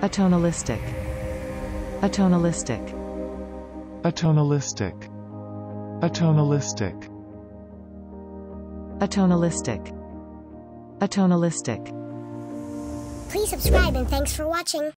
atonalistic, atonalistic, atonalistic, atonalistic, atonalistic, atonalistic. Please subscribe and thanks for watching.